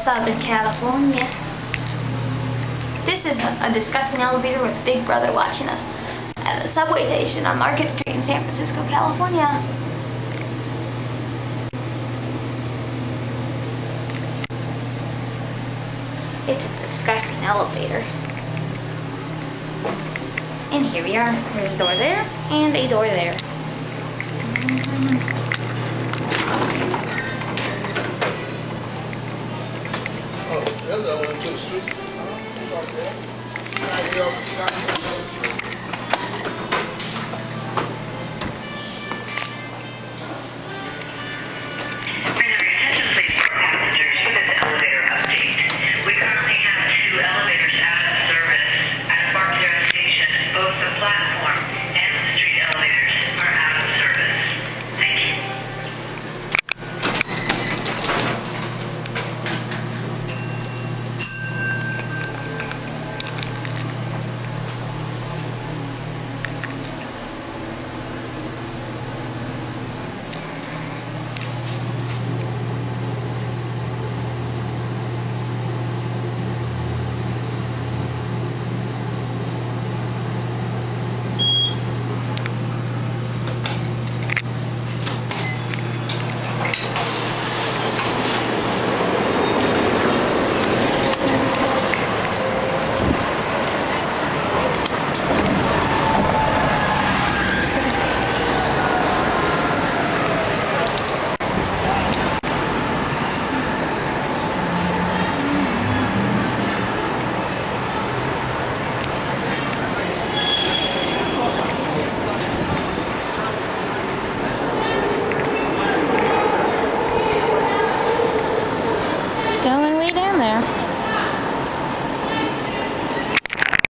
Southern California. This is a disgusting elevator with Big Brother watching us at the subway station on Market Street in San Francisco, California. It's a disgusting elevator. And here we are. There's a door there and a door there. Oh, that's the one to the street. Start there. Right here on the side. Going way down there.